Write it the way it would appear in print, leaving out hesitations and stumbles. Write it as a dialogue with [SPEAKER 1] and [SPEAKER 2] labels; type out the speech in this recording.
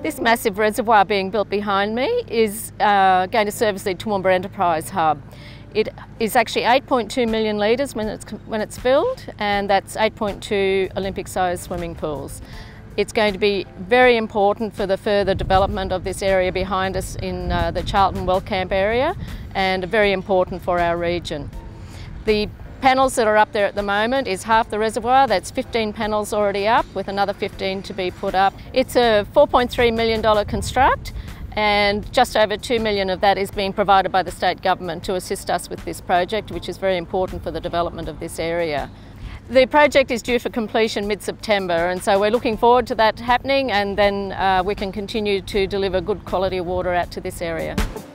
[SPEAKER 1] This massive reservoir being built behind me is going to service the Toowoomba Enterprise Hub. It is actually 8.2 million litres when it's filled, and that's 8.2 Olympic-sized swimming pools. It's going to be very important for the further development of this area behind us in the Charlton Camp area, and very important for our region. The panels that are up there at the moment is half the reservoir. That's 15 panels already up, with another 15 to be put up. It's a $4.3 million construct, and just over $2 million of that is being provided by the state government to assist us with this project, which is very important for the development of this area. The project is due for completion mid-September, and so we're looking forward to that happening, and then we can continue to deliver good quality water out to this area.